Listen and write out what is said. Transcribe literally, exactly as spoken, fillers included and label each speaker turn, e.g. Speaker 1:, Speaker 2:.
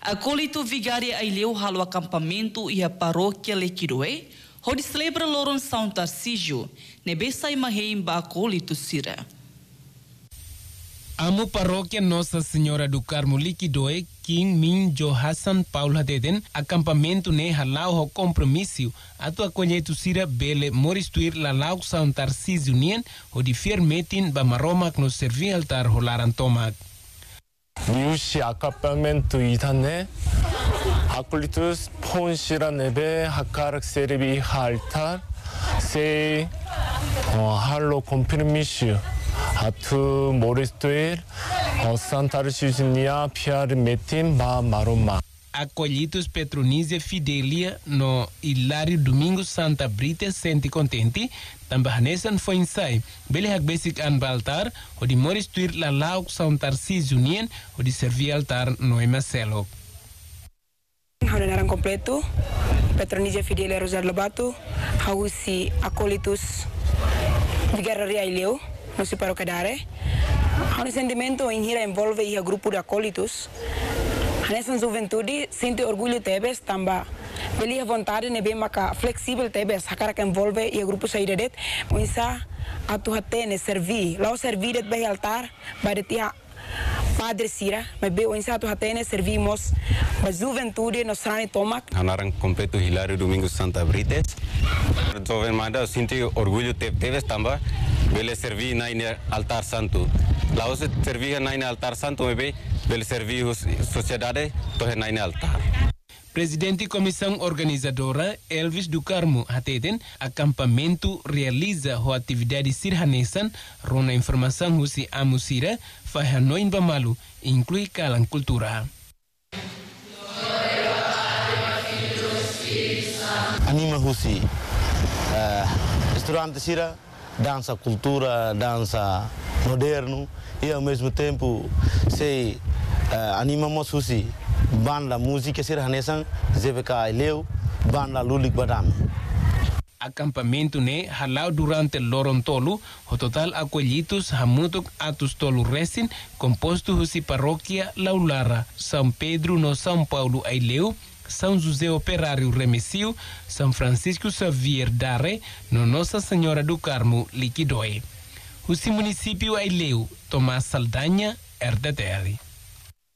Speaker 1: Acólito vigária aileu halo acampamento e a paróquia Lequidoe, onde celebra Loron São Tarcísio, nebessa e mahemba acólito sira.
Speaker 2: Amo paróquia Nossa Senhora do Carmo Liquidoe, King Min Johasan Paula Deden, acampamento ne halau ho compromisso, atua colheito sira bele moristuir la lau São Tarcísio nien, o di firmetin ba maromak no servi altar holaran tomak.
Speaker 3: Niusi acampamento itane, acolitus ponshira nebe hakarak serebi altar, se halo compromisso. Atu moristuir, São Tarcísio nia piar metim ba maroma.
Speaker 2: Acolhidos Petronísia Fidelia no Hilário Domingos Santa Brita sente contente, tambahanesan foi ensai, bele hak basic an baltar, o de moristuir la lauk São Tarcísio nien, o de servir altar no Emacelo.
Speaker 4: Haunaran completo, Petronísia Fidelia Rosário Lobato, hausi acolitos Vigária Ileu, no se parou cadare. Há um sentimento em que envolve o grupo de acólitos. Nessa juventude, sente orgulho tebes, também. Beli a vontade de bem maca flexível tebes, a cara que envolve o grupo sair det. Moisa a tu hatene servir, lá o servir det bem altar, vai ter Padre Sira, mas bem o insato hatene servimos a juventude nos rani tomak.
Speaker 5: Hanaran completo Hilário Domingos Santa Brita. Jovem manda sente orgulho tebes também. Bele servir na altar santo. Lá o servir na altar santo, bebe bele servir sociedade, tohe na altar.
Speaker 2: Presidente e comissão organizadora Elvis do Carmo Hateden, acampamento realiza a atividade sirhanesan, rona informação husi amusira, faz hanoin bamalu, inclui kalang cultura.
Speaker 6: Anima husi, restaurante sira, dança cultura, dança moderno e ao mesmo tempo se uh, animamos husi. Banda música sirhanesan, Z V K Ileu, banda Lulik Badam.
Speaker 2: Acampamento ne halau durante Loron Tolu, o total acolhidos hamutok atus tolu resin, composto husi paróquia Laulara, São Pedro no São Paulo Aileu, São José Operário Remessio, São Francisco Xavier Dare, no Nossa Senhora do Carmo Liquidoe. Husi município Aileu, Tomás Saldanha, R T T L.